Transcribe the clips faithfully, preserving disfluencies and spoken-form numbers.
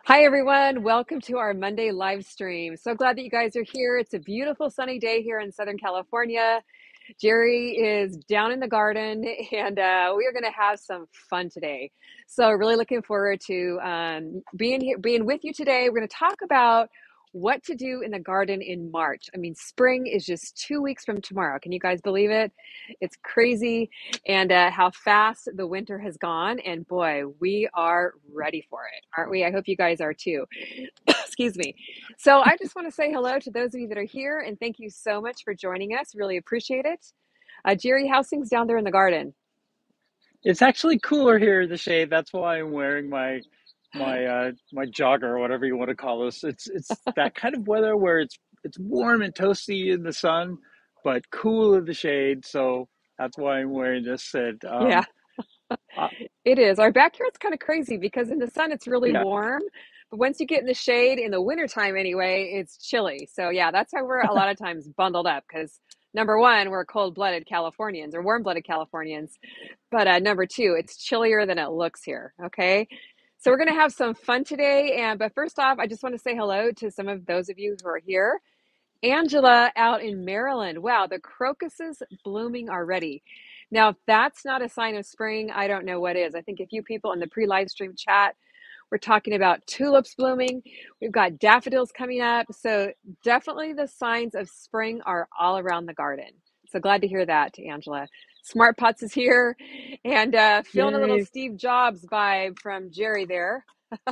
Hi, everyone. Welcome to our Monday live stream. So glad that you guys are here. It's a beautiful sunny day here in Southern California. Jerry is down in the garden, and uh, we are going to have some fun today. So really looking forward to um, being here, being with you today. We're going to talk about what to do in the garden in March. I mean, spring is just two weeks from tomorrow. Can you guys believe it? It's crazy, and uh, how fast the winter has gone. And boy, we are ready for it, aren't we? I hope you guys are too. Excuse me. So I just want to say hello to those of you that are here, and thank you so much for joining us. Really appreciate it. Uh, Jerry, how's things down there in the garden? It's actually cooler here in the shade. That's why I'm wearing my my uh my jogger or whatever you want to call this. It's it's that kind of weather where it's it's warm and toasty in the sun, but cool in the shade. So that's why I'm wearing this. And Yeah, um, uh, it is. Our backyard's kind of crazy because in the sun it's really yeah, warm, but once you get in the shade in the wintertime anyway, it's chilly. So yeah, that's why we're a lot of times bundled up because number one, we're cold-blooded Californians or warm-blooded Californians. But uh, number two, it's chillier than it looks here. Okay. So we're going to have some fun today. And but first off, I just want to say hello to some of those of you who are here. Angela out in Maryland. Wow, the crocuses blooming already. Now, if that's not a sign of spring, I don't know what is. I think a few people in the pre-live stream chat we're talking about tulips blooming. We've got daffodils coming up. So definitely the signs of spring are all around the garden. So glad to hear that, Angela. Smart Pots is here and uh, feeling a little yay. Steve Jobs vibe from Jerry there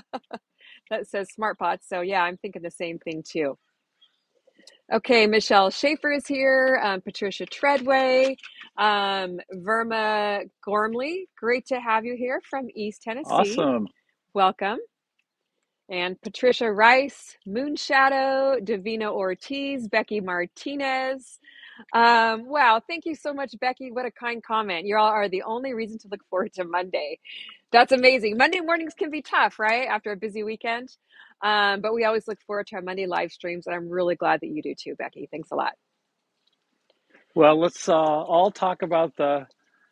that says Smart Pots. So yeah, I'm thinking the same thing too. Okay, Michelle Schaefer is here, um, Patricia Treadway, um, Verma Gormley. Great to have you here from East Tennessee. Awesome. Welcome. And Patricia Rice, Moonshadow, Davina Ortiz, Becky Martinez. Um, wow, thank you so much, Becky. What a kind comment. You all are the only reason to look forward to Monday. That's amazing. Monday mornings can be tough, right? After a busy weekend. Um, but we always look forward to our Monday live streams, and I'm really glad that you do too, Becky. Thanks a lot. Well, let's uh, all talk about the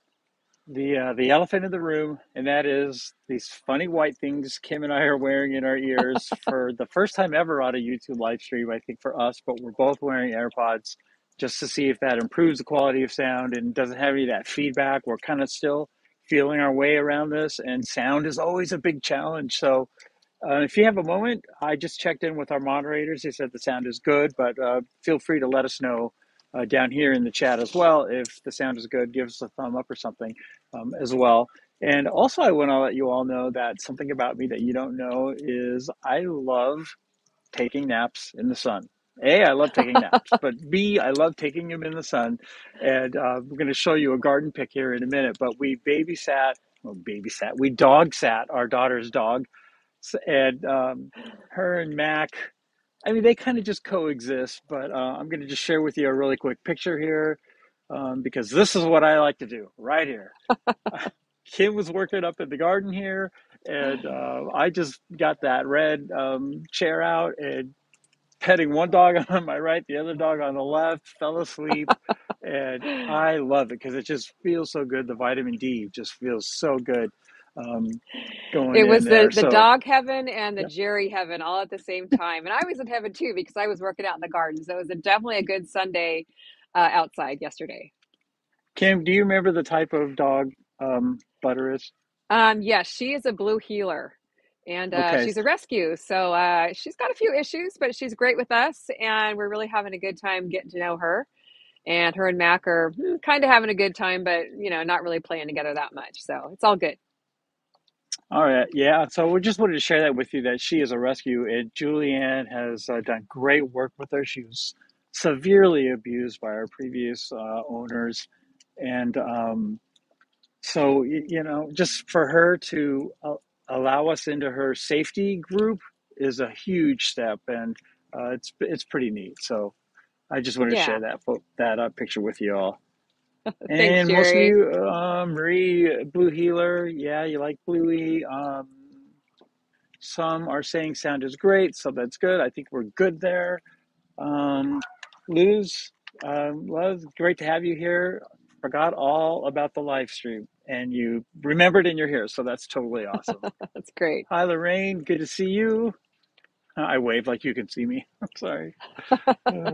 the uh, the elephant in the room, and that is these funny white things Kim and I are wearing in our ears for the first time ever on a YouTube live stream, I think for us, but we're both wearing AirPods just to see if that improves the quality of sound and doesn't have any of that feedback. We're kind of still feeling our way around this, and sound is always a big challenge. So uh, if you have a moment, I just checked in with our moderators. They said the sound is good, but uh, feel free to let us know uh, down here in the chat as well. If the sound is good, give us a thumb up or something um, as well. And also, I want to let you all know that something about me that you don't know is I love taking naps in the sun. A, I love taking naps, but B, I love taking them in the sun. And uh, we're going to show you a garden pic here in a minute, but we babysat, well, babysat, we dog sat our daughter's dog and um, her and Mac, I mean, they kind of just coexist, but uh, I'm going to just share with you a really quick picture here um, because this is what I like to do right here. Kim was working up in the garden here, and uh, I just got that red um, chair out and petting one dog on my right, the other dog on the left, fell asleep. And I love it because it just feels so good. The vitamin D just feels so good um, going It in was the there. the So, dog heaven and the yeah. Jerry heaven all at the same time. And I was in heaven too because I was working out in the garden. So it was a, definitely a good Sunday uh, outside yesterday. Kim, do you remember the type of dog um, Butter is? Um, yes, she is a blue healer and uh, Okay. she's a rescue. So uh, she's got a few issues, but she's great with us. And we're really having a good time getting to know her. And her and Mac are kind of having a good time, but, you know, not really playing together that much. So it's all good. All right. Yeah. So we just wanted to share that with you that she is a rescue, and Julianne has uh, done great work with her. She was severely abused by our previous uh, owners. And um, so, y- you know, just for her to uh, allow us into her safety group is a huge step, and uh, it's it's pretty neat. So I just wanted to Yeah. share that pho- that uh, picture with you all. Thanks, And most of Jerry. you, uh, Marie, Blue Healer, yeah, you like Bluey. Um, some are saying sound is great, so that's good. I think we're good there. Um, Luz, um, Luz, great to have you here. Forgot all about the live stream. and you remembered and you're here. So that's totally awesome. That's great. Hi, Lorraine. Good to see you. Uh, I wave like you can see me. I'm sorry. Uh,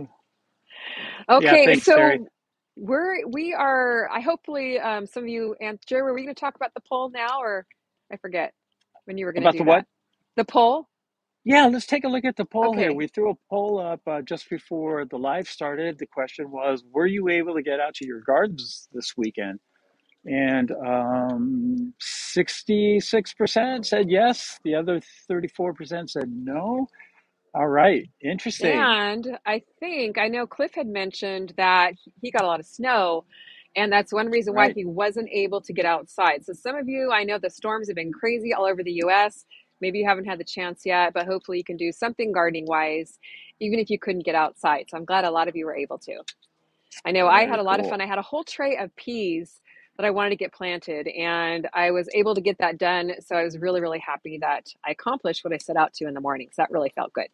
yeah, Okay, thanks, Terry. so we're we are. I hopefully um, some of you and Jerry, were we going to talk about the poll now, or I forget when you were going to About the do what? that? The poll. Yeah, let's take a look at the poll here. Okay. We threw a poll up uh, just before the live started. The question was, were you able to get out to your gardens this weekend? And um, sixty-six percent said yes. The other thirty-four percent said no. All right, interesting. And I think I know Cliff had mentioned that he got a lot of snow, and that's one reason why Right. he wasn't able to get outside. So some of you, I know the storms have been crazy all over the U S. Maybe you haven't had the chance yet, but hopefully you can do something gardening wise, even if you couldn't get outside. So I'm glad a lot of you were able to. I know I had Very a lot of fun. cool. I had a whole tray of peas that I wanted to get planted, and I was able to get that done. So I was really, really happy that I accomplished what I set out to in the morning. So that really felt good.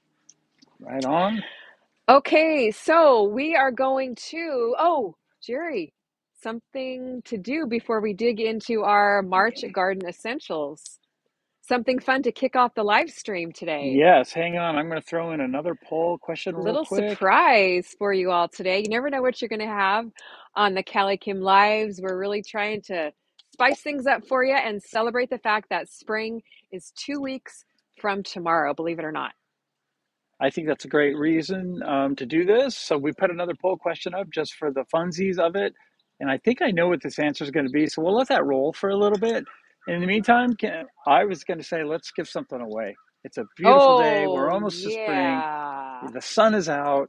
Right on. Okay, so we are going to, oh, Jerry, something to do before we dig into our March Garden Essentials. Something fun to kick off the live stream today. Yes, hang on. I'm going to throw in another poll question real Little quick. surprise for you all today. You never know what you're going to have on the CaliKim Lives. We're really trying to spice things up for you and celebrate the fact that spring is two weeks from tomorrow, believe it or not. I think that's a great reason um, to do this. So we put another poll question up just for the funsies of it. And I think I know what this answer is going to be. So we'll let that roll for a little bit. In the meantime, can, I was going to say, let's give something away. It's a beautiful day. We're Oh, almost to spring. yeah. The sun is out.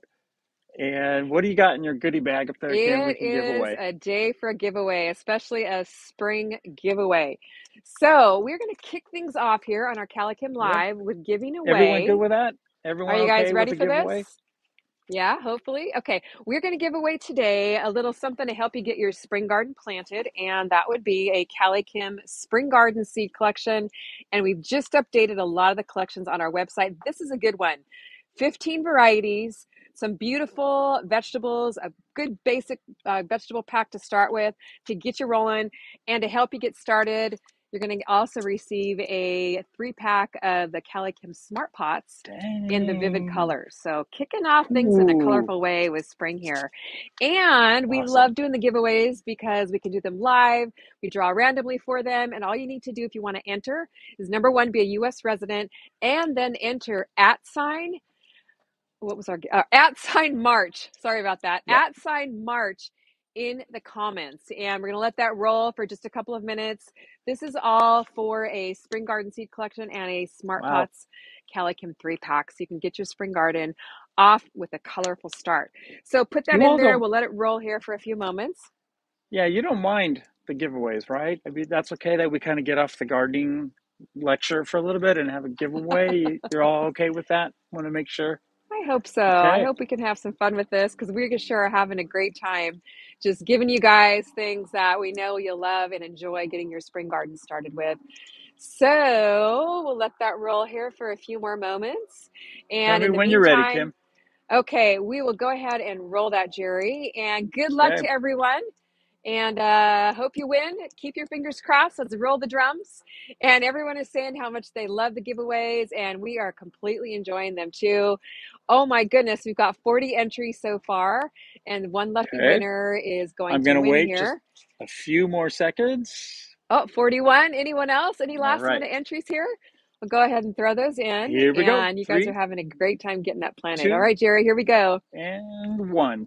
And what do you got in your goodie bag up there, Kim, we It can give is away? a day for a giveaway, especially a spring giveaway. So we're going to kick things off here on our CaliKim Yep. Live with giving Everyone good away. with that? Are Everyone you guys okay with ready the for giveaway? this? Yeah, hopefully. Okay, we're going to give away today a little something to help you get your spring garden planted, and that would be a CaliKim Spring Garden Seed Collection. And we've just updated a lot of the collections on our website. This is a good one. fifteen varieties, some beautiful vegetables, a good basic uh, vegetable pack to start with to get you rolling, and to help you get started. You're going to also receive a three pack of the CaliKim Smart Pots in the vivid Dang. colors. So kicking off things in a Ooh, colorful way with spring here. And we awesome. love doing the giveaways because we can do them live. We draw randomly for them. And all you need to do if you want to enter is number one, be a U S resident, and then enter at sign. What was our uh, at sign March? Sorry about that. Yep. At sign March in the comments. And we're going to let that roll for just a couple of minutes. This is all for a spring garden seed collection and a Smart Wow. Pots CaliKim three pack. So you can get your spring garden off with a colorful start. So put that You in all there. don't, We'll let it roll here for a few moments. yeah, you don't mind the giveaways, right? I mean, that's okay that we kind of get off the gardening lecture for a little bit and have a giveaway. You're all okay with that? Want to make sure? I hope so. I Okay. hope we can have some fun with this because we're sure having a great time just giving you guys things that we know you'll love and enjoy getting your spring garden started with. So we'll let that roll here for a few more moments. Tell And me in the when you're ready, meantime, Kim. okay, we will go ahead and roll that, Jerry. And good luck Okay. to everyone. And uh, hope you win. Keep your fingers crossed. Let's roll the drums. And everyone is saying how much they love the giveaways, and we are completely enjoying them too. Oh my goodness, we've got forty entries so far, and one lucky Okay. winner is going I'm to going to win wait just here. a few more seconds. Oh, forty-one. Anyone else? Any All last right. minute entries here? We'll go ahead and throw those in. Here we go. And you guys are Three, having a great time getting that planted. All two, right, Jerry, here we go. and one.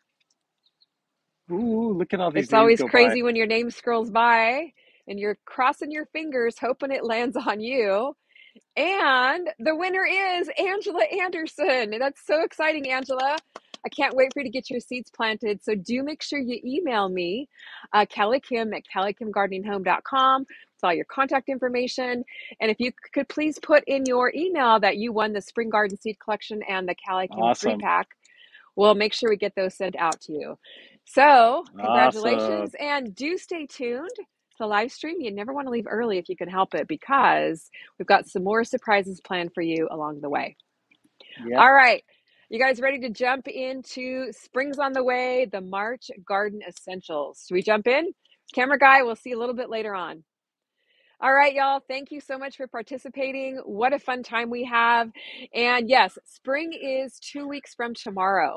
Ooh, look at all these It's names always go by. crazy when your name scrolls by and you're crossing your fingers, hoping it lands on you. And the winner is Angela Anderson. That's so exciting, Angela. I can't wait for you to get your seeds planted. So do make sure you email me, uh, CaliKim at calikim gardening home dot com with all your contact information. And if you could please put in your email that you won the Spring Garden Seed Collection and the CaliKim three Awesome. pack, we'll make sure we get those sent out to you. So Awesome. congratulations, and do stay tuned to live stream. You never want to leave early if you can help it, because we've got some more surprises planned for you along the way. Yep. All right. You guys ready to jump into Spring's on the Way, the March Garden Essentials? Should we jump in? Camera Guy, we'll see you a little bit later on. All right, y'all. Thank you so much for participating. What a fun time we have. And yes, spring is two weeks from tomorrow.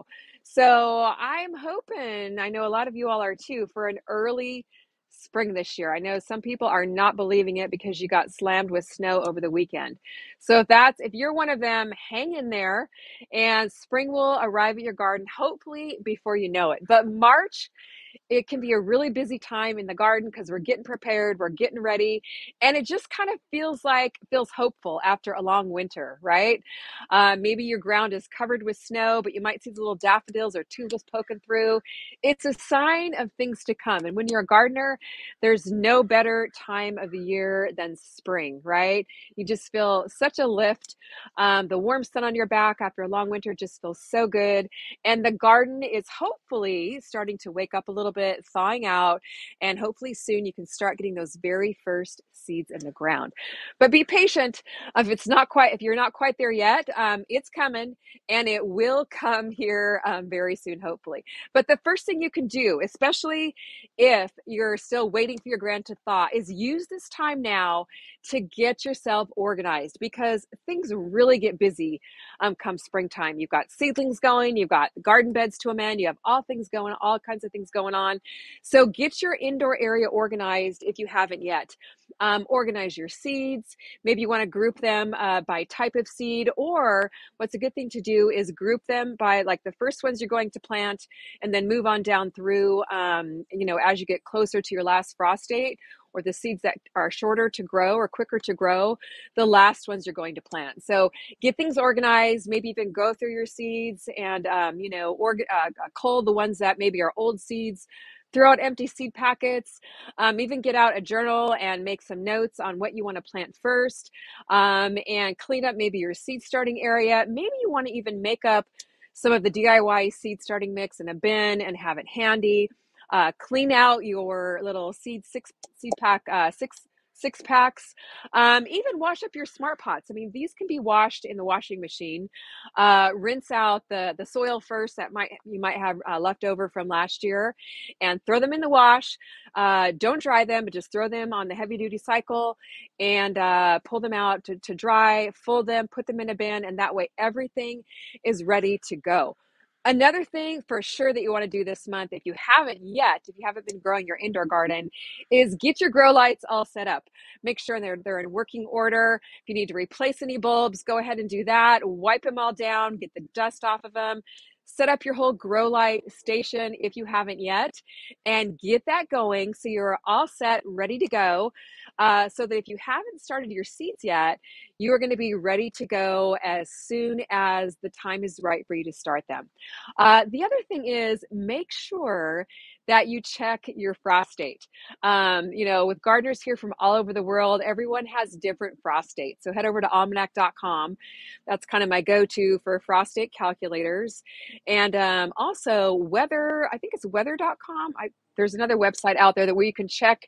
So I'm hoping, I know a lot of you all are too, for an early spring this year. I know some people are not believing it because you got slammed with snow over the weekend. So if that's, if you're one of them, hang in there and spring will arrive at your garden, hopefully before you know it. But March, it can be a really busy time in the garden because we're getting prepared, we're getting ready, and it just kind of feels like feels hopeful after a long winter, right? Uh, maybe your ground is covered with snow, but you might see the little daffodils or tulips poking through. It's a sign of things to come. And when you're a gardener, there's no better time of the year than spring, right? You just feel such a lift. Um, the warm sun on your back after a long winter just feels so good. And the garden is hopefully starting to wake up a little bit, thawing out, and hopefully soon you can start getting those very first seeds in the ground. But be patient. If it's not quite, if you're not quite there yet, um, it's coming, and it will come here um, very soon, hopefully. But the first thing you can do, especially if you're still waiting for your ground to thaw, is use this time now to get yourself organized, because things really get busy um, come springtime. You've got seedlings going, you've got garden beds to amend, you have all things going, all kinds of things going on. So get your indoor area organized if you haven't yet. Um, organize your seeds. Maybe you want to group them uh, by type of seed, or what's a good thing to do is group them by like the first ones you're going to plant, and then move on down through, um, you know, as you get closer to your last frost date, or the seeds that are shorter to grow or quicker to grow, the last ones you're going to plant. So get things organized, maybe even go through your seeds and, um, you know, or, uh, cull the ones that maybe are old seeds, throw out empty seed packets, um, even get out a journal and make some notes on what you want to plant first, um, and clean up maybe your seed starting area. Maybe you want to even make up some of the D I Y seed starting mix in a bin and have it handy. Uh, clean out your little seed six seed pack uh, six six packs. Um, even wash up your smart pots. I mean, these can be washed in the washing machine. Uh, rinse out the the soil first that might you might have uh, left over from last year, and throw them in the wash. Uh, don't dry them, but just throw them on the heavy duty cycle and uh, pull them out to, to dry. Fold them, put them in a bin, and that way everything is ready to go. Another thing for sure that you want to do this month, if you haven't yet, if you haven't been growing your indoor garden, is get your grow lights all set up. Make sure they're, they're in working order. If you need to replace any bulbs, go ahead and do that. Wipe them all down, get the dust off of them. Set up your whole grow light station if you haven't yet, and get that going so you're all set, ready to go. Uh, so that if you haven't started your seeds yet, you are going to be ready to go as soon as the time is right for you to start them. Uh, the other thing is, make sure that you check your frost date. Um, you know, with gardeners here from all over the world, everyone has different frost dates. So head over to almanac dot com. That's kind of my go-to for frost date calculators. And um, also weather, I think it's weather dot com. I, there's another website out there that where you can check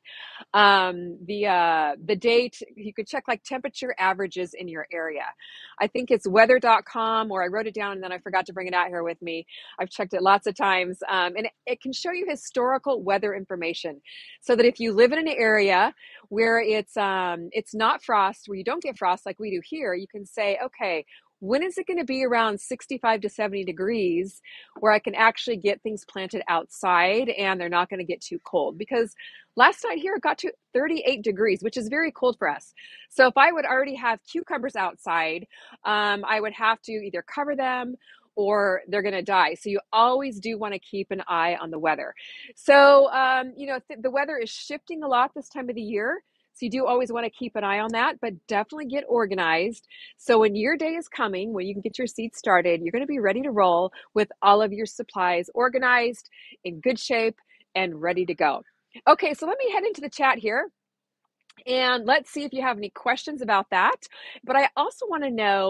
um, the uh, the date. You could check like temperature averages in your area. I think it's weather dot com, or I wrote it down and then I forgot to bring it out here with me. I've checked it lots of times, um, and it, it can show you historical weather information, so that if you live in an area where it's um, it's not frost, where you don't get frost like we do here, you can say, okay, when is it going to be around sixty-five to seventy degrees where I can actually get things planted outside and they're not going to get too cold? Because last night here it got to thirty-eight degrees, which is very cold for us. So if I would already have cucumbers outside, um, I would have to either cover them or they're going to die. So you always do want to keep an eye on the weather. So, um, you know, th- the weather is shifting a lot this time of the year. So you do always want to keep an eye on that, but definitely get organized. So when your day is coming, when you can get your seeds started, you're going to be ready to roll with all of your supplies organized, in good shape, and ready to go. Okay, so let me head into the chat here. And let's see if you have any questions about that. But I also want to know,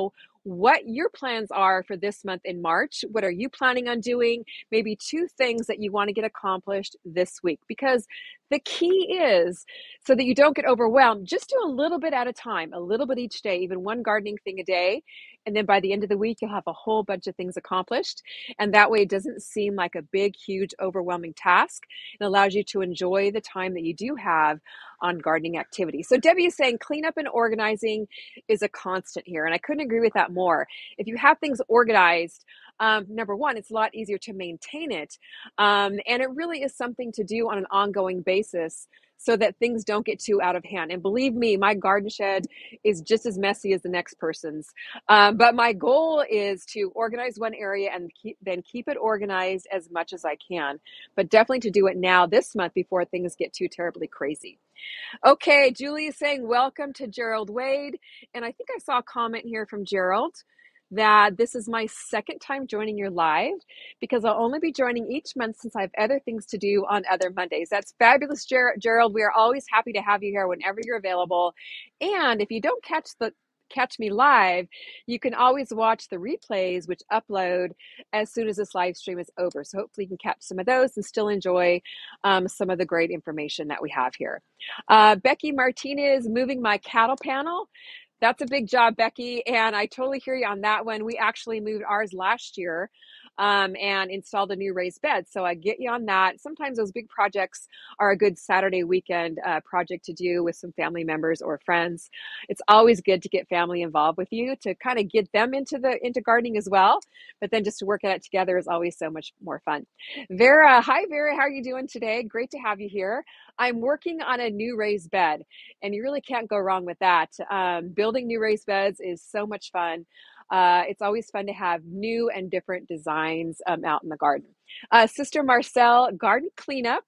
what your plans are for this month in March. What are you planning on doing? Maybe two things that you want to get accomplished this week, because the key is, so that you don't get overwhelmed, just do a little bit at a time, a little bit each day, even one gardening thing a day. And then by the end of the week, you'll have a whole bunch of things accomplished. And that way it doesn't seem like a big, huge, overwhelming task. It allows you to enjoy the time that you do have on gardening activities. So Debbie is saying cleanup and organizing is a constant here. And I couldn't agree with that more. If you have things organized, um, number one, it's a lot easier to maintain it. Um, and it really is something to do on an ongoing basis so that things don't get too out of hand. And believe me, my garden shed is just as messy as the next person's. Um, but my goal is to organize one area and keep, then keep it organized as much as I can. But definitely to do it now this month before things get too terribly crazy. Okay, Julie is saying welcome to Gerald Wade. And I think I saw a comment here from Gerald that this is my second time joining your live, because I'll only be joining each month since I have other things to do on other Mondays. That's fabulous, Ger- Gerald. We are always happy to have you here whenever you're available. And if you don't catch the catch me live, you can always watch the replays, which upload as soon as this live stream is over. So hopefully you can catch some of those and still enjoy um, some of the great information that we have here. Uh, Becky Martinez, moving my cattle panel. That's a big job, Becky, and I totally hear you on that one. We actually moved ours last year um, and installed a new raised bed, so I get you on that. Sometimes those big projects are a good Saturday weekend uh, project to do with some family members or friends. It's always good to get family involved with you to kind of get them into the into gardening as well, but then just to work at it together is always so much more fun. Vera, hi Vera, how are you doing today? Great to have you here. I'm working on a new raised bed, and you really can't go wrong with that. Um, building new raised beds is so much fun. Uh, it's always fun to have new and different designs um, out in the garden. Uh, Sister Marcel, garden cleanup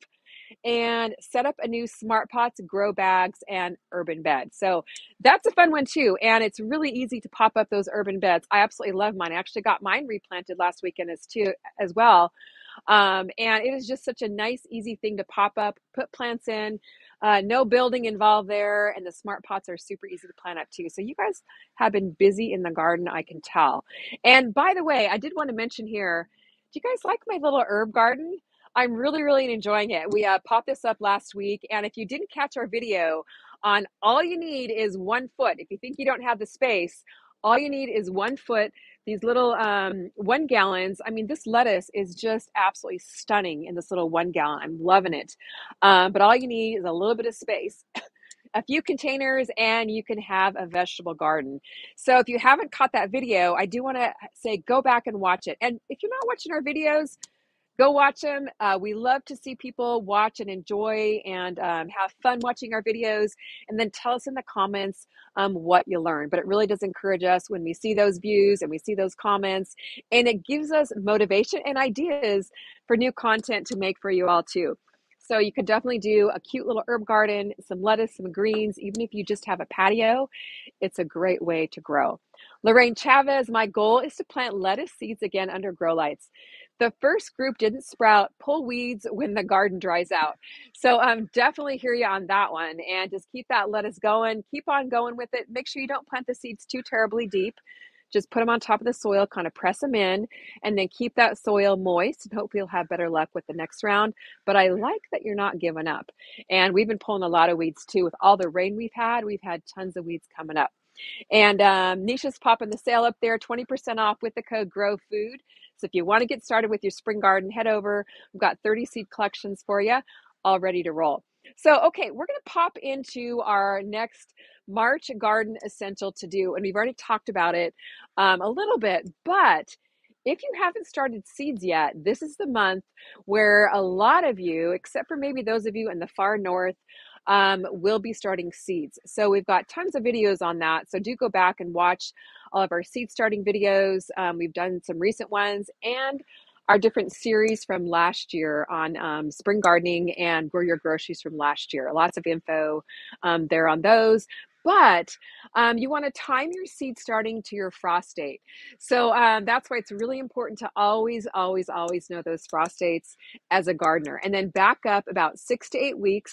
and set up a new smart pots, grow bags, and urban bed. So that's a fun one too. And it's really easy to pop up those urban beds. I absolutely love mine. I actually got mine replanted last weekend as too as well. Um, and it is just such a nice, easy thing to pop up, put plants in, uh, no building involved there. And the smart pots are super easy to plant up too. So you guys have been busy in the garden, I can tell. And by the way, I did want to mention here, do you guys like my little herb garden? I'm really, really enjoying it. We uh, popped this up last week. And if you didn't catch our video on all you need is one foot, if you think you don't have the space, all you need is one foot. These little um, one gallons. I mean, this lettuce is just absolutely stunning in this little one gallon. I'm loving it. Um, but all you need is a little bit of space, a few containers, and you can have a vegetable garden. So if you haven't caught that video, I do want to say go back and watch it. And if you're not watching our videos, go watch them. Uh, we love to see people watch and enjoy and um, have fun watching our videos, and then tell us in the comments um, what you learned. But it really does encourage us when we see those views and we see those comments, and it gives us motivation and ideas for new content to make for you all too. So you could definitely do a cute little herb garden, some lettuce, some greens, even if you just have a patio. It's a great way to grow. Lorraine Chavez, my goal is to plant lettuce seeds again under grow lights. The first group didn't sprout. Pull weeds when the garden dries out. So um, definitely hear you on that one. And just keep that lettuce going. Keep on going with it. Make sure you don't plant the seeds too terribly deep. Just put them on top of the soil, kind of press them in, and then keep that soil moist, and hopefully you'll have better luck with the next round. But I like that you're not giving up. And we've been pulling a lot of weeds too. With all the rain we've had, we've had tons of weeds coming up. And um, Nisha's popping the sale up there, twenty percent off with the code GROWFOOD. So if you want to get started with your spring garden, head over. We've got thirty seed collections for you, all ready to roll. So, okay, we're going to pop into our next March garden essential to do. And we've already talked about it um, a little bit, but if you haven't started seeds yet, this is the month where a lot of you, except for maybe those of you in the far north, um, will be starting seeds. So we've got tons of videos on that. So do go back and watch all of our seed starting videos. Um, we've done some recent ones and our different series from last year on um, spring gardening and grow your groceries from last year. Lots of info um, there on those. But um, you want to time your seed starting to your frost date. So um, that's why it's really important to always, always, always know those frost dates as a gardener. And then back up about six to eight weeks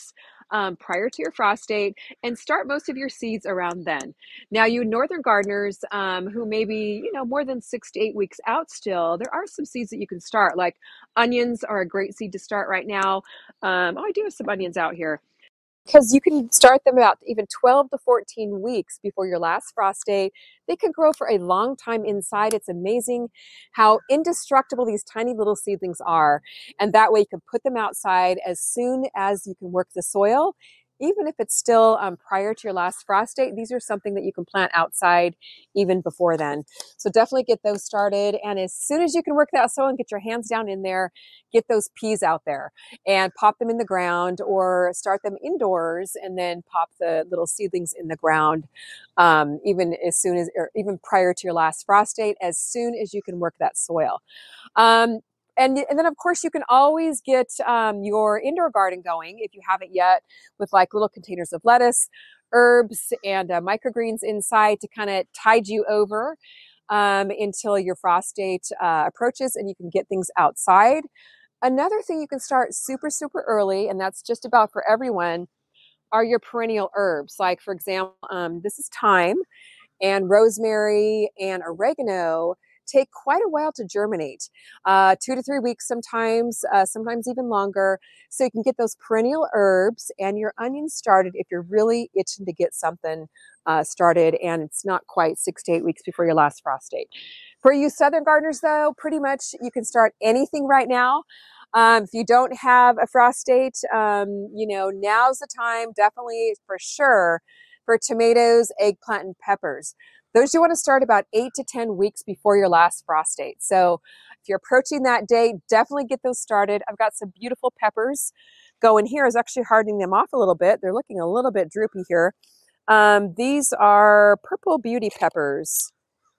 um, prior to your frost date and start most of your seeds around then. Now, you northern gardeners um, who may be, you know, more than six to eight weeks out still, there are some seeds that you can start. Like onions are a great seed to start right now. Um, oh, I do have some onions out here. Because you can start them about even twelve to fourteen weeks before your last frost date. They can grow for a long time inside. It's amazing how indestructible these tiny little seedlings are. And that way you can put them outside as soon as you can work the soil. Even if it's still um, prior to your last frost date, these are something that you can plant outside even before then. So definitely get those started. And as soon as you can work that soil and get your hands down in there, get those peas out there and pop them in the ground or start them indoors and then pop the little seedlings in the ground um, even as soon as, or even prior to your last frost date, as soon as you can work that soil. Um, and, and then of course you can always get um, your indoor garden going if you haven't yet, with like little containers of lettuce, herbs, and uh, microgreens inside to kind of tide you over um, until your frost date uh, approaches and you can get things outside. Another thing you can start super, super early, and that's just about for everyone, are your perennial herbs. Like, for example, um, this is thyme, and rosemary and oregano take quite a while to germinate, uh, two to three weeks sometimes, uh, sometimes even longer. So you can get those perennial herbs and your onions started if you're really itching to get something uh, started and it's not quite six to eight weeks before your last frost date. For you southern gardeners though, pretty much you can start anything right now. Um, if you don't have a frost date, um, you know, now's the time, definitely for sure, for tomatoes, eggplant, and peppers. Those you want to start about eight to ten weeks before your last frost date. So if you're approaching that date, definitely get those started. I've got some beautiful peppers going here. I was actually hardening them off a little bit. They're looking a little bit droopy here. Um, these are purple beauty peppers,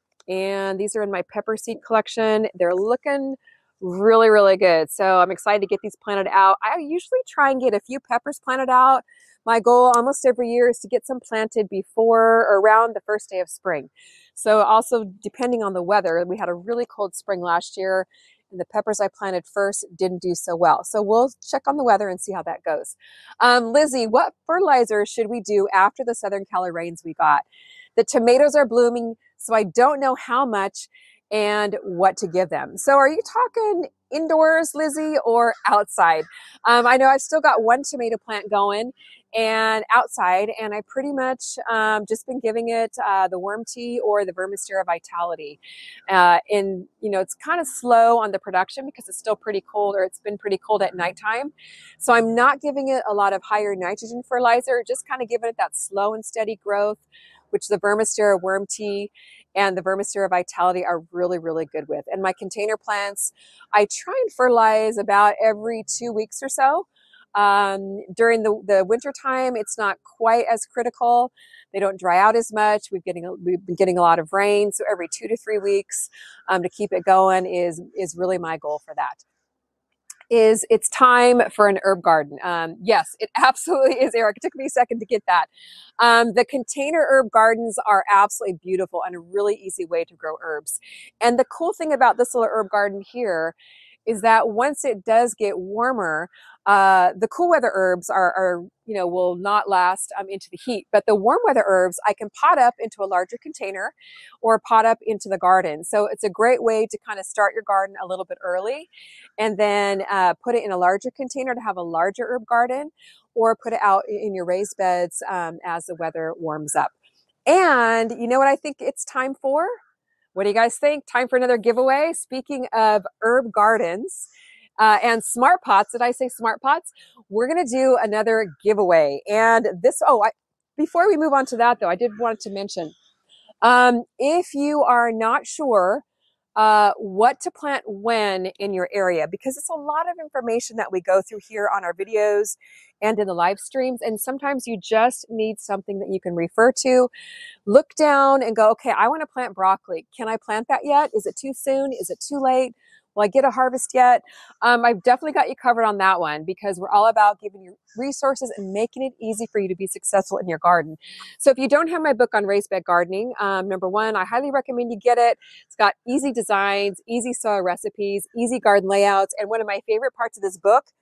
and these are in my pepper seed collection. They're looking really, really good. So I'm excited to get these planted out. I usually try and get a few peppers planted out. My goal almost every year is to get some planted before or around the first day of spring. So also depending on the weather, we had a really cold spring last year and the peppers I planted first didn't do so well. So we'll check on the weather and see how that goes. Um, Lizzie, what fertilizer should we do after the Southern Cali rains we got? The tomatoes are blooming, so I don't know how much and what to give them. So are you talking indoors, Lizzie, or outside? Um, I know I've still got one tomato plant going and outside, and I pretty much um, just been giving it uh, the worm tea or the Vermistera Vitality. Uh, and, you know, it's kind of slow on the production because it's still pretty cold, or it's been pretty cold at nighttime. So I'm not giving it a lot of higher nitrogen fertilizer, just kind of giving it that slow and steady growth, which the Vermistera worm tea and the Vermistera Vitality are really, really good with. And my container plants, I try and fertilize about every two weeks or so. Um, during the, the winter time, it's not quite as critical. They don't dry out as much. We've, getting, we've been getting a lot of rain. So every two to three weeks um, to keep it going is, is really my goal for that. Is it's time for an herb garden. Um, yes, it absolutely is, Eric. It took me a second to get that. Um, the container herb gardens are absolutely beautiful and a really easy way to grow herbs. And the cool thing about this little herb garden here is that once it does get warmer, uh, the cool weather herbs are, are, you know, will not last um, into the heat. But the warm weather herbs, I can pot up into a larger container or pot up into the garden. So it's a great way to kind of start your garden a little bit early and then uh, put it in a larger container to have a larger herb garden, or put it out in your raised beds um, as the weather warms up. And you know what I think it's time for? What do you guys think? Time for another giveaway. Speaking of herb gardens uh, and smart pots, did I say smart pots? We're going to do another giveaway. And this, oh, I, before we move on to that though, I did want to mention, um, if you are not sure uh, what to plant when in your area, because it's a lot of information that we go through here on our videos and in the live streams, and sometimes you just need something that you can refer to. Look down and go, okay, I want to plant broccoli. Can I plant that yet? Is it too soon? Is it too late? Will I get a harvest yet? Um, I've definitely got you covered on that one, because we're all about giving you resources and making it easy for you to be successful in your garden. So if you don't have my book on raised bed gardening, um, number one, I highly recommend you get it. It's got easy designs, easy soil recipes, easy garden layouts. And one of my favorite parts of this book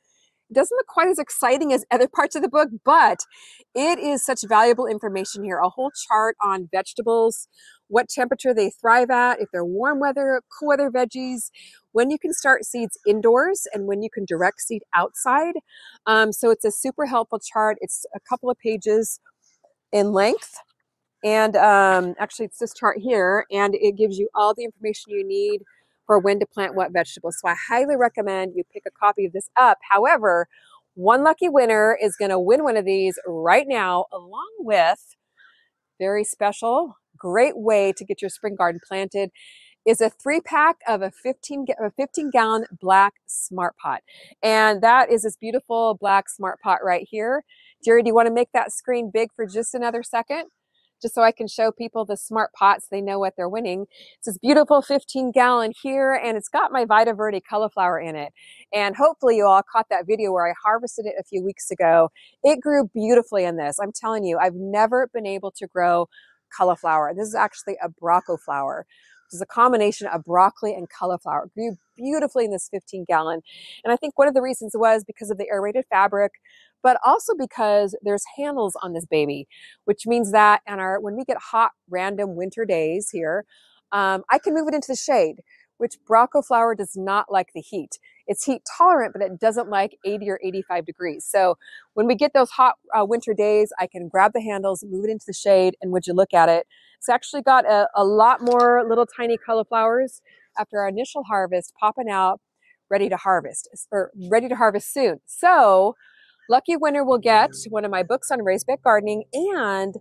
It doesn't look quite as exciting as other parts of the book, but it is such valuable information here. A whole chart on vegetables, what temperature they thrive at, if they're warm weather, cool weather veggies, when you can start seeds indoors and when you can direct seed outside. Um, so it's a super helpful chart. It's a couple of pages in length. And um, actually, it's this chart here, and it gives you all the information you need for when to plant what vegetables. So I highly recommend you pick a copy of this up. However, one lucky winner is going to win one of these right now, along with very special, great way to get your spring garden planted is a three pack of a fifteen, a fifteen gallon black smart pot. And that is this beautiful black smart pot right here. Jerry, do you want to make that screen big for just another second? Just so I can show people the smart pots, they know what they're winning. It's this beautiful fifteen gallon here, and it's got my Vita Verde cauliflower in it. And hopefully you all caught that video where I harvested it a few weeks ago. It grew beautifully in this. I'm telling you, I've never been able to grow cauliflower. This is actually a Braco flower. This is a combination of broccoli and cauliflower. It grew beautifully in this fifteen gallon. And I think one of the reasons was because of the aerated fabric, but also because there's handles on this baby, which means that in our, when we get hot, random winter days here, um, I can move it into the shade, which Braco flower does not like the heat. It's heat tolerant, but it doesn't like eighty or eighty-five degrees. So when we get those hot uh, winter days, I can grab the handles, move it into the shade, and would you look at it, it's actually got a, a lot more little tiny cauliflowers after our initial harvest popping out, ready to harvest, or ready to harvest soon. So lucky winner will get one of my books on raised bed gardening and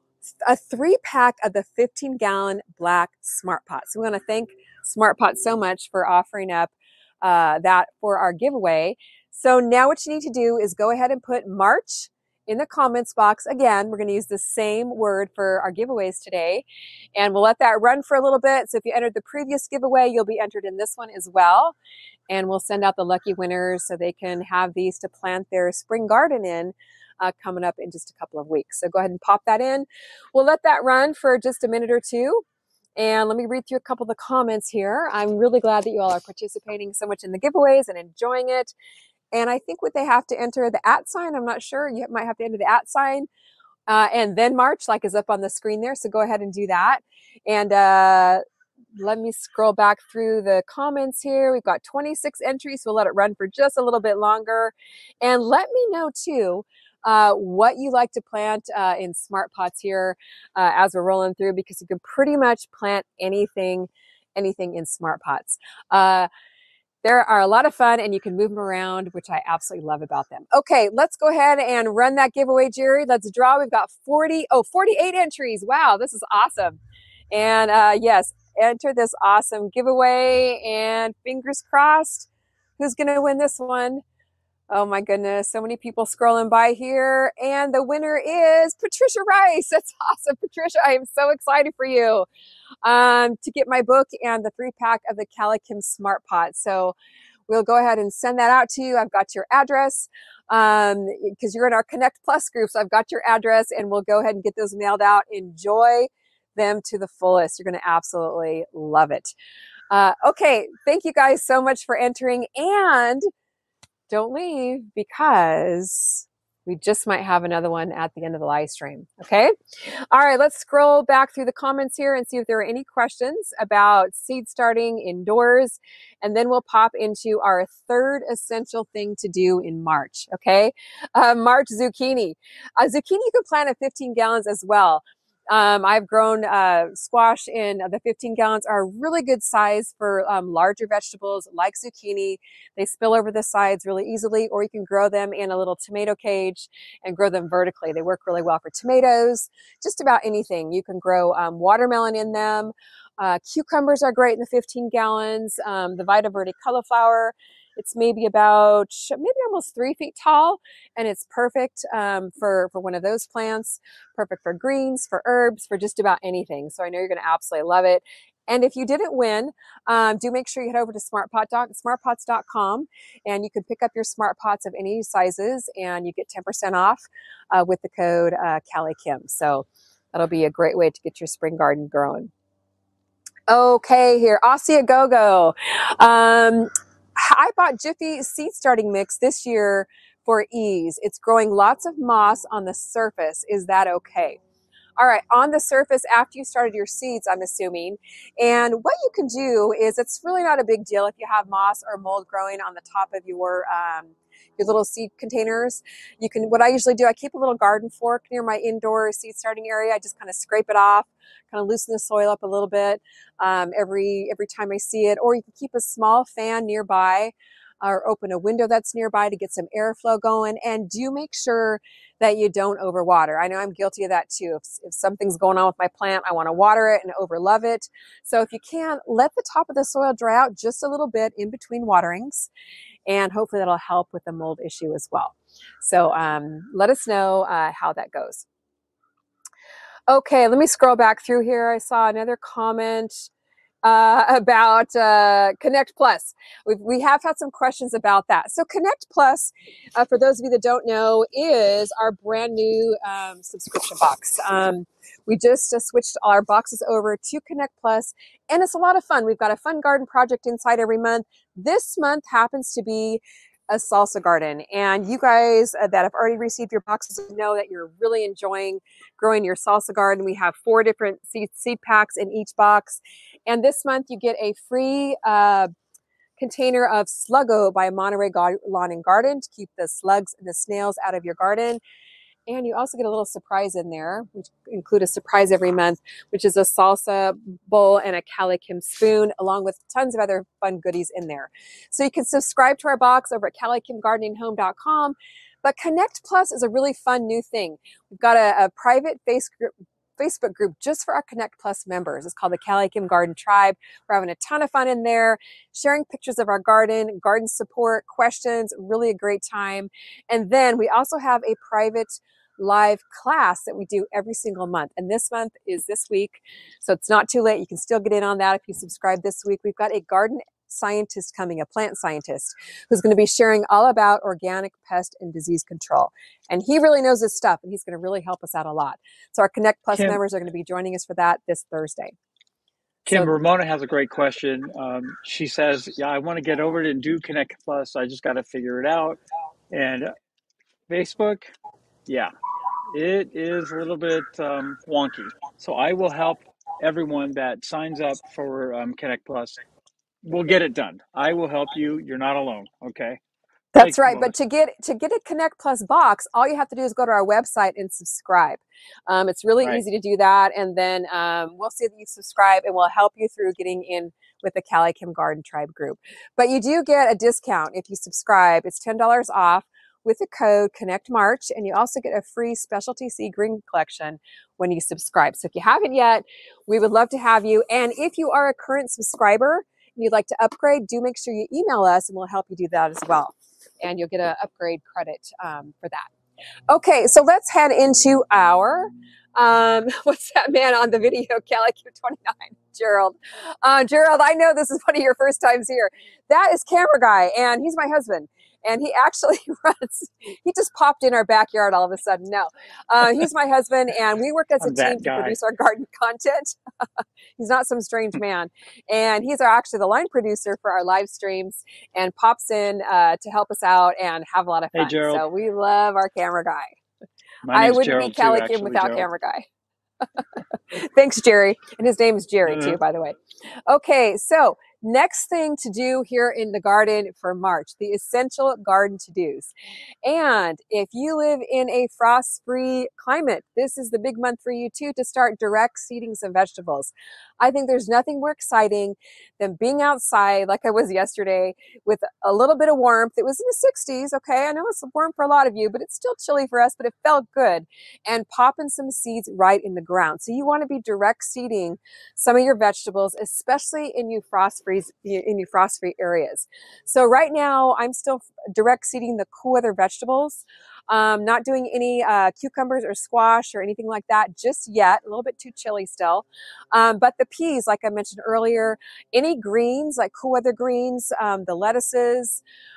a three pack of the fifteen gallon black smart pot. So we want to thank Smart Pot so much for offering up uh, that for our giveaway. So now what you need to do is go ahead and put March in the comments box. Again, we're going to use the same word for our giveaways today, and we'll let that run for a little bit. So if you entered the previous giveaway, you'll be entered in this one as well. And we'll send out the lucky winners so they can have these to plant their spring garden in uh, coming up in just a couple of weeks. So go ahead and pop that in. We'll let that run for just a minute or two. And let me read through a couple of the comments here. I'm really glad that you all are participating so much in the giveaways and enjoying it. And I think what they have to enter the at sign, I'm not sure. You might have to enter the at sign. Uh, and then March, like is up on the screen there. So go ahead and do that. And uh, let me scroll back through the comments here. We've got twenty-six entries. So we'll let it run for just a little bit longer. And let me know too uh, what you like to plant uh, in smart pots here uh, as we're rolling through, because you can pretty much plant anything, anything in smart pots. Uh, There are a lot of fun and you can move them around, which I absolutely love about them. Okay, let's go ahead and run that giveaway, Jerry. Let's draw. We've got forty, oh, forty-eight entries. Wow, this is awesome. And uh, yes, enter this awesome giveaway and fingers crossed. Who's going to win this one? Oh my goodness, so many people scrolling by here. And the winner is Patricia Rice. That's awesome, Patricia. I am so excited for you. Um, to get my book and the three pack of the CaliKim Smart Pot. So we'll go ahead and send that out to you. I've got your address um, because you're in our Connect Plus group. So I've got your address and we'll go ahead and get those mailed out. Enjoy them to the fullest. You're going to absolutely love it. Uh, okay. Thank you guys so much for entering, and don't leave because we just might have another one at the end of the live stream. Okay. All right. Let's scroll back through the comments here and see if there are any questions about seed starting indoors. And then we'll pop into our third essential thing to do in March. Okay. Uh, March zucchini. Uh, zucchini you can plant at fifteen gallons as well. Um, I've grown uh, squash in the fifteen gallons, are a really good size for um, larger vegetables like zucchini. They spill over the sides really easily, or you can grow them in a little tomato cage and grow them vertically. They work really well for tomatoes, just about anything. You can grow um, watermelon in them. Uh, cucumbers are great in the fifteen gallons. Um, the Vita Verde cauliflower, it's maybe about, maybe almost three feet tall, and it's perfect um, for, for one of those plants, perfect for greens, for herbs, for just about anything. So I know you're going to absolutely love it. And if you didn't win, um, do make sure you head over to smart pot dot smart pots dot com and you can pick up your smart pots of any sizes and you get ten percent off uh, with the code uh, CaliKim. So that'll be a great way to get your spring garden growing. Okay, here, Aussie a go-go. Um, I bought Jiffy seed starting mix this year for ease. It's growing lots of moss on the surface. Is that okay? All right, on the surface after you started your seeds, I'm assuming. And what you can do is, it's really not a big deal if you have moss or mold growing on the top of your um, your little seed containers. You can, what I usually do, I keep a little garden fork near my indoor seed starting area. I just kind of scrape it off, kind of loosen the soil up a little bit um, every every time I see it. Or you can keep a small fan nearby, or open a window that's nearby to get some airflow going. And do make sure that you don't overwater. I know I'm guilty of that too. If, if something's going on with my plant, I want to water it and overlove it. So if you can, let the top of the soil dry out just a little bit in between waterings, and hopefully that'll help with the mold issue as well. So um, let us know uh, how that goes. Okay, let me scroll back through here. I saw another comment Uh, about uh, Connect Plus. We've, we have had some questions about that. So Connect Plus, uh, for those of you that don't know, is our brand new um, subscription box. Um, we just uh, switched all our boxes over to Connect Plus, and it's a lot of fun. We've got a fun garden project inside every month. This month happens to be a salsa garden, and you guys uh, that have already received your boxes know that you're really enjoying growing your salsa garden. We have four different seed, seed packs in each box, and this month you get a free uh, container of Sluggo by Monterey Lawn and Garden to keep the slugs and the snails out of your garden. And you also get a little surprise in there. We include a surprise every month, which is a salsa bowl and a CaliKim spoon, along with tons of other fun goodies in there. So you can subscribe to our box over at cali kim gardening home dot com. But Connect Plus is a really fun new thing. We've got a, a private face group, Facebook group just for our Connect Plus members. It's called the CaliKim Garden Tribe. We're having a ton of fun in there, sharing pictures of our garden, garden support, questions, really a great time. And then we also have a private live class that we do every single month. And this month is this week, so it's not too late. You can still get in on that if you subscribe this week. We've got a garden scientist coming, a plant scientist, who's going to be sharing all about organic pest and disease control. And he really knows his stuff, and he's going to really help us out a lot. So our Connect Plus Kim, members are going to be joining us for that this Thursday. Kim, So, Ramona has a great question. Um, she says, yeah, I want to get over it and do Connect Plus. I just got to figure it out. And Facebook, yeah, it is a little bit um, wonky. So I will help everyone that signs up for um, Connect Plus. We'll get it done. I will help you. You're not alone. Okay. that's Thanks, right. Ramona. But to get to get a Connect Plus box, all you have to do is go to our website and subscribe. Um, it's really Right. easy to do that, and then um, we'll see that you subscribe, and we'll help you through getting in with the CaliKim Garden Tribe group. But you do get a discount if you subscribe. It's ten dollars off with the code Connect March, and you also get a free specialty seed green collection when you subscribe. So if you haven't yet, we would love to have you. And if you are a current subscriber and you'd like to upgrade, do make sure you email us, and we'll help you do that as well. And you'll get an upgrade credit um, for that. Okay, so let's head into our, um, what's that man on the video, CaliKim twenty-nine, Gerald. Uh, Gerald, I know this is one of your first times here. That is CameraGuy, and he's my husband. And he actually runs, he just popped in our backyard all of a sudden. No, uh, he's my husband, and we work as a I'm team that to guy. produce our garden content. He's not some strange man. And he's our, actually the line producer for our live streams, and pops in uh, to help us out and have a lot of Hey, fun. Gerald. So we love our CameraGuy. My I name's wouldn't Gerald be too, CaliKim actually, without Gerald. CameraGuy. Thanks, Jerry. And his name is Jerry Uh-huh. too, by the way. Okay, so next thing to do here in the garden for March, the essential garden to-dos. And if you live in a frost-free climate, this is the big month for you too to start direct seeding some vegetables. I think there's nothing more exciting than being outside like I was yesterday with a little bit of warmth. It was in the sixties, okay? I know it's warm for a lot of you, but it's still chilly for us, but it felt good. And popping some seeds right in the ground. So you want to be direct seeding some of your vegetables, especially in you frost-free in you frost-free areas. So right now, I'm still direct seeding the cool weather vegetables. Um, not doing any uh, cucumbers or squash or anything like that just yet. A little bit too chilly still. Um, but the peas, like I mentioned earlier, any greens like cool weather greens, um, the lettuces,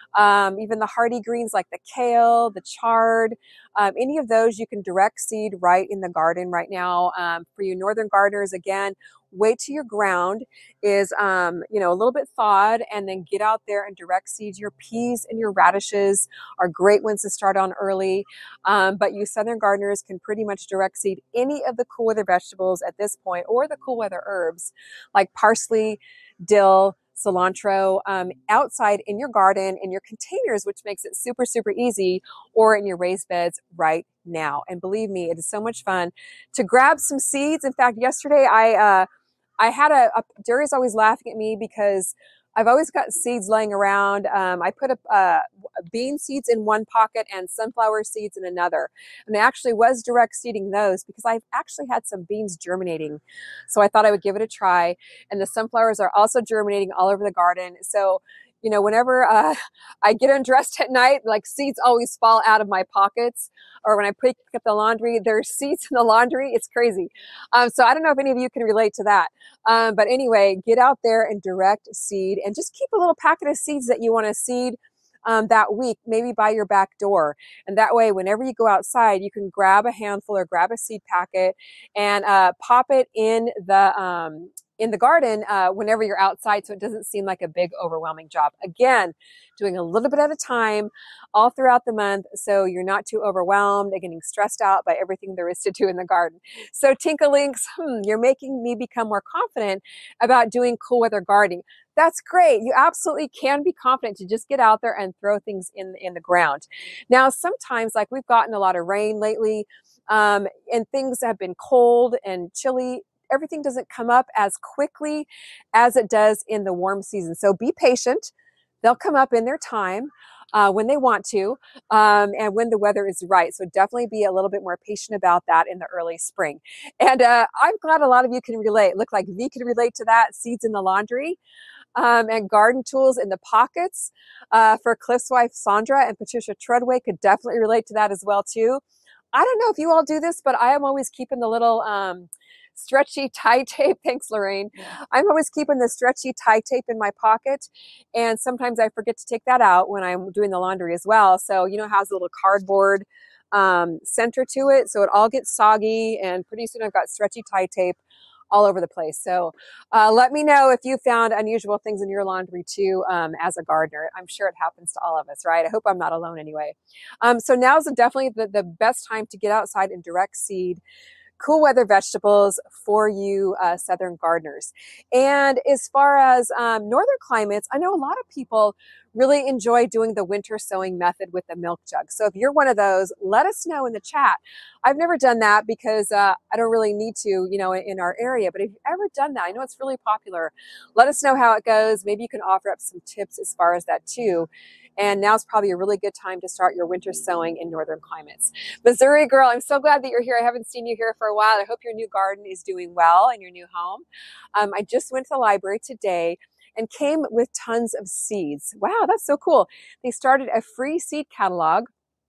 Um, even the hardy greens like the kale, the chard, um, any of those you can direct seed right in the garden right now. Um, for you northern gardeners, again, wait till your ground is, um, you know, a little bit thawed, and then get out there and direct seed. Your peas and your radishes are great ones to start on early. Um, but you southern gardeners can pretty much direct seed any of the cool weather vegetables at this point, or the cool weather herbs like parsley, dill, cilantro, um, outside in your garden, in your containers, which makes it super, super easy, or in your raised beds right now. And believe me, it is so much fun to grab some seeds. In fact, yesterday I, uh, I had a, a Jerry's always laughing at me because I've always got seeds laying around. Um, I put a, uh, bean seeds in one pocket and sunflower seeds in another. And I actually was direct seeding those because I've actually had some beans germinating. So I thought I would give it a try. And the sunflowers are also germinating all over the garden. So, you know, whenever uh, I get undressed at night, like seeds always fall out of my pockets. Or when I pick up the laundry, there's seeds in the laundry. It's crazy. Um, so I don't know if any of you can relate to that. Um, but anyway, get out there and direct seed, and just keep a little packet of seeds that you want to seed um, that week, maybe by your back door. And that way, whenever you go outside, you can grab a handful or grab a seed packet and uh, pop it in the um, in the garden uh, whenever you're outside, so it doesn't seem like a big overwhelming job. Again, doing a little bit at a time all throughout the month, so you're not too overwhelmed and getting stressed out by everything there is to do in the garden. So Tinkalinks, hmm, you're making me become more confident about doing cool weather gardening. That's great. You absolutely can be confident to just get out there and throw things in, in the ground. Now, sometimes, like we've gotten a lot of rain lately, um, and things have been cold and chilly, everything doesn't come up as quickly as it does in the warm season. So be patient. They'll come up in their time uh, when they want to, um, and when the weather is right. So definitely be a little bit more patient about that in the early spring. And uh, I'm glad a lot of you can relate. Look like V can relate to that. Seeds in the laundry. Um, and garden tools in the pockets uh, for Cliff's wife Sandra, and Patricia Treadway could definitely relate to that as well too. I don't know if you all do this, but I am always keeping the little um, stretchy tie tape. Thanks, Lorraine. I'm always keeping the stretchy tie tape in my pocket, and sometimes I forget to take that out when I'm doing the laundry as well. So, you know, it has a little cardboard um, center to it, so it all gets soggy, and pretty soon I've got stretchy tie tape all over the place. So uh, let me know if you found unusual things in your laundry too, um, as a gardener. I'm sure it happens to all of us, right? I hope I'm not alone anyway. Um, so now's definitely the, the best time to get outside and direct seed cool weather vegetables for you uh, southern gardeners. And as far as um, northern climates, I know a lot of people really enjoy doing the winter sowing method with the milk jug. So if you're one of those, let us know in the chat. I've never done that because uh, I don't really need to, you know, in, in our area. But if you've ever done that, I know it's really popular. Let us know how it goes. Maybe you can offer up some tips as far as that too. And now's probably a really good time to start your winter sowing in northern climates. Missouri girl, I'm so glad that you're here. I haven't seen you here for a while. I hope your new garden is doing well in your new home. Um, I just went to the library today and came with tons of seeds. Wow, that's so cool. They started a free seed catalog,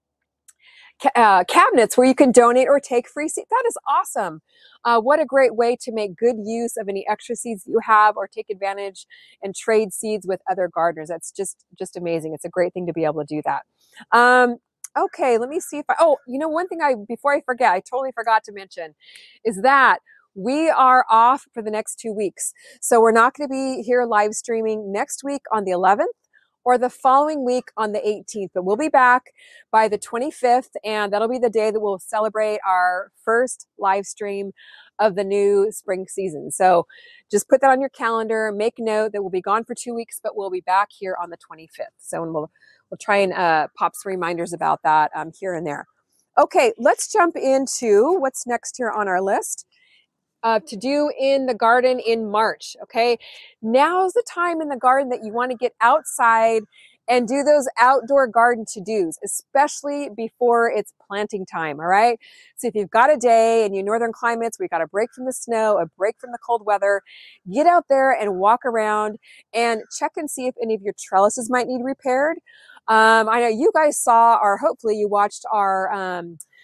uh, cabinets where you can donate or take free seeds. That is awesome. Uh, what a great way to make good use of any extra seeds that you have, or take advantage and trade seeds with other gardeners. That's just, just amazing. It's a great thing to be able to do that. Um, okay, let me see if I, oh, you know, one thing I, before I forget, I totally forgot to mention is that we are off for the next two weeks. So we're not going to be here live streaming next week on the eleventh or the following week on the eighteenth, but we'll be back by the twenty-fifth, and that'll be the day that we'll celebrate our first live stream of the new spring season. So just put that on your calendar, make note that we'll be gone for two weeks, but we'll be back here on the twenty-fifth. So and we'll, we'll try and uh, pop some reminders about that um, here and there. Okay, let's jump into what's next here on our list. Uh, to do in the garden in March, okay? Now's the time in the garden that you want to get outside and do those outdoor garden to-dos, especially before it's planting time, all right? So if you've got a day in your northern climates, we got a break from the snow, a break from the cold weather, get out there and walk around and check and see if any of your trellises might need repaired. Um, I know you guys saw, or hopefully you watched our um,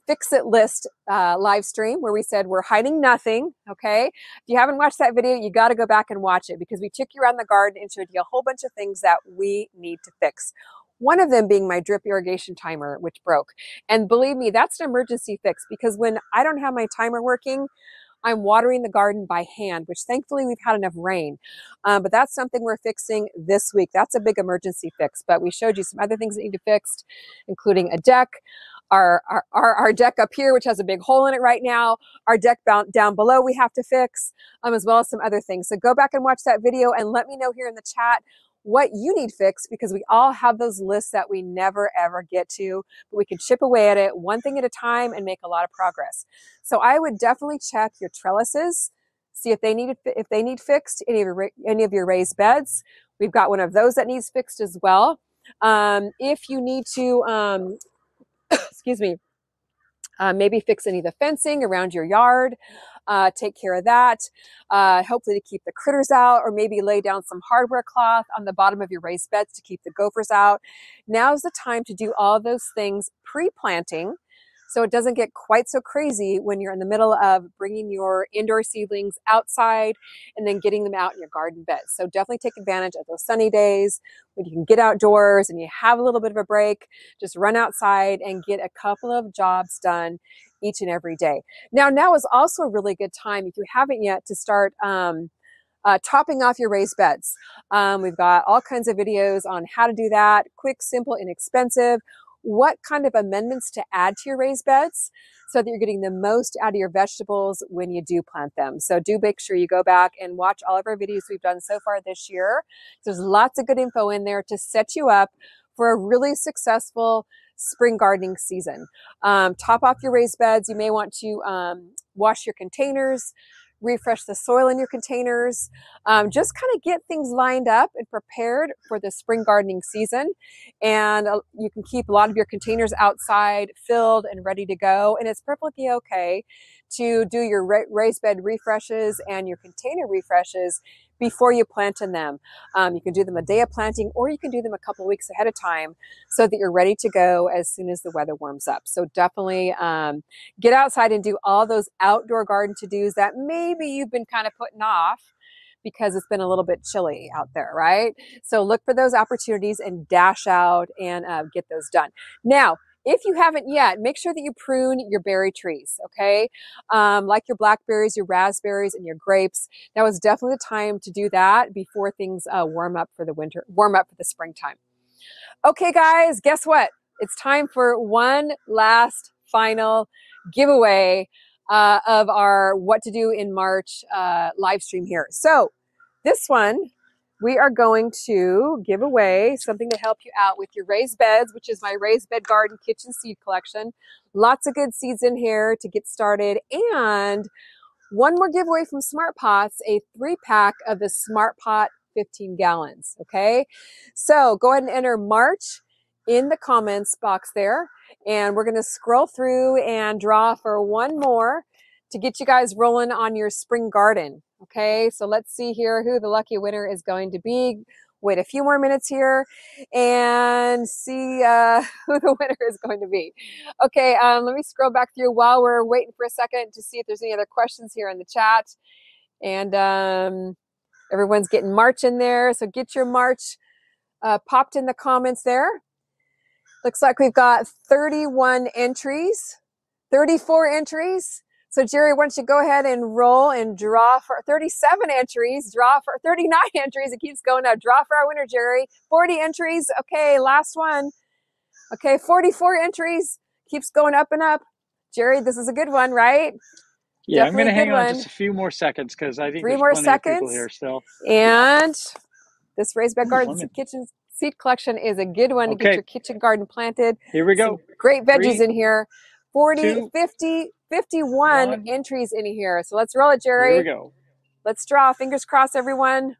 Fix It List uh, live stream where we said we're hiding nothing, okay? If you haven't watched that video, you got to go back and watch it because we took you around the garden and showed you a whole bunch of things that we need to fix. One of them being my drip irrigation timer, which broke. And believe me, that's an emergency fix because when I don't have my timer working, I'm watering the garden by hand, which thankfully we've had enough rain. Um, but that's something we're fixing this week. That's a big emergency fix. But we showed you some other things that need to be fixed, including a deck, our, our, our, our deck up here, which has a big hole in it right now, our deck down below we have to fix, um, as well as some other things. So go back and watch that video and let me know here in the chat what you need fixed, because we all have those lists that we never ever get to, but we can chip away at it one thing at a time and make a lot of progress. So I would definitely check your trellises, see if they need if they need fixed, any of your any of your raised beds. We've got one of those that needs fixed as well. Um, if you need to, um, excuse me, uh, maybe fix any of the fencing around your yard. Uh, take care of that, uh, hopefully to keep the critters out, or maybe lay down some hardware cloth on the bottom of your raised beds to keep the gophers out. Now's the time to do all those things pre-planting so it doesn't get quite so crazy when you're in the middle of bringing your indoor seedlings outside and then getting them out in your garden beds. So definitely take advantage of those sunny days when you can get outdoors and you have a little bit of a break. Just run outside and get a couple of jobs done each and every day. Now, now is also a really good time, if you haven't yet, to start um, uh, topping off your raised beds. Um, we've got all kinds of videos on how to do that, quick, simple, inexpensive, what kind of amendments to add to your raised beds so that you're getting the most out of your vegetables when you do plant them. So do make sure you go back and watch all of our videos we've done so far this year. There's lots of good info in there to set you up for a really successful spring gardening season. Um, top off your raised beds. You may want to um, wash your containers, refresh the soil in your containers, um, just kind of get things lined up and prepared for the spring gardening season. And uh, you can keep a lot of your containers outside filled and ready to go. And it's perfectly okay to do your ra raised bed refreshes and your container refreshes before you plant in them. Um, you can do them a day of planting, or you can do them a couple of weeks ahead of time so that you're ready to go as soon as the weather warms up. So definitely um, get outside and do all those outdoor garden to-dos that maybe you've been kind of putting off because it's been a little bit chilly out there, right? So look for those opportunities and dash out and uh, get those done. Now, if you haven't yet, make sure that you prune your berry trees, okay? Um, like your blackberries, your raspberries, and your grapes. Now is definitely the time to do that before things uh, warm up for the winter, warm up for the springtime. Okay, guys, guess what? It's time for one last final giveaway uh, of our What to Do in March uh, live stream here. So this one, we are going to give away something to help you out with your raised beds, which is my raised bed garden kitchen seed collection. Lots of good seeds in here to get started. And one more giveaway from Smart Pots, a three pack of the Smart Pot fifteen gallons. Okay. So go ahead and enter March in the comments box there. And we're going to scroll through and draw for one more to get you guys rolling on your spring garden. Okay, so let's see here who the lucky winner is going to be. Wait a few more minutes here and see uh, who the winner is going to be. Okay, um, let me scroll back through while we're waiting for a second to see if there's any other questions here in the chat. And um, everyone's getting March in there, so get your March uh, popped in the comments there. Looks like we've got thirty-one entries, thirty-four entries. So Jerry, why don't you go ahead and roll and draw for thirty-seven entries, draw for thirty-nine entries. It keeps going now. Draw for our winner, Jerry. forty entries. Okay, last one. Okay, forty-four entries. Keeps going up and up. Jerry, this is a good one, right? Yeah, Definitely I'm going to hang on one. just a few more seconds because I think Three there's more plenty seconds. of people here still. And this raised bed Ooh, garden lemon. kitchen seed collection is a good one to Okay. get your kitchen garden planted. Here we go. Some great veggies Three, in here. forty, two, fifty, fifty-one one. entries in here. So let's roll it, Jerry. Here we go. Let's draw. Fingers crossed, everyone.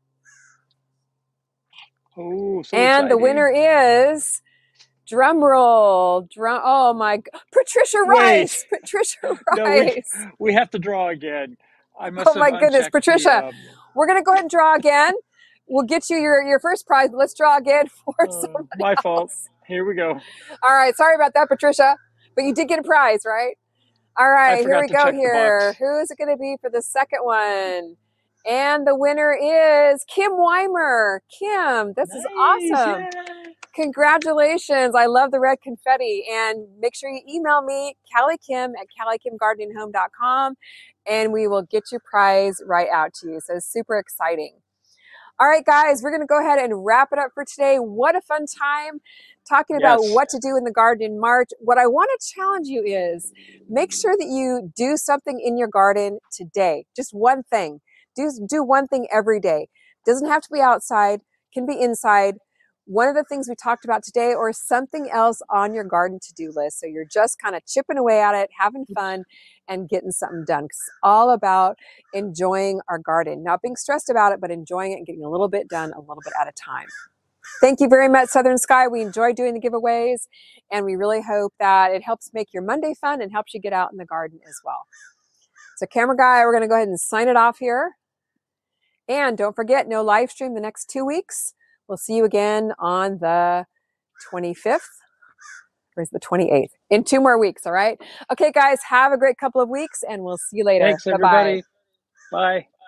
Oh, so and exciting. the winner is, drum roll, drum. Oh my God, Patricia Rice. Wait. Patricia No, Rice. we, we have to draw again. I must Oh my have goodness, unchecked Patricia. the, um, We're gonna go ahead and draw again. We'll get you your your first prize. But let's draw again for uh, somebody my else. fault. Here we go. All right, sorry about that, Patricia. But you did get a prize, right? All right, I here forgot we to go check the here. box. Who is it going to be for the second one? And the winner is Kim Weimer. Kim, this is Nice, awesome. yeah. Congratulations. I love the red confetti. And make sure you email me, CaliKim at cali kim gardening home dot com, and we will get your prize right out to you. So super exciting. All right, guys, we're going to go ahead and wrap it up for today. What a fun time talking about Yes. what to do in the garden in March. What I want to challenge you is make sure that you do something in your garden today. Just one thing. Do, do one thing every day. Doesn't have to be outside, can be inside. One of the things we talked about today or something else on your garden to-do list. So you're just kind of chipping away at it, having fun, and getting something done. It's all about enjoying our garden, not being stressed about it, but enjoying it and getting a little bit done a little bit at a time. Thank you very much, Southern Sky. We enjoy doing the giveaways, and we really hope that it helps make your Monday fun and helps you get out in the garden as well. So Camera Guy, we're going to go ahead and sign it off here. And don't forget, no live stream the next two weeks. We'll see you again on the twenty-fifth. Or is the twenty-eighth? In two more weeks, all right? Okay, guys, have a great couple of weeks, and we'll see you later. Thanks, Bye-bye. everybody. Bye.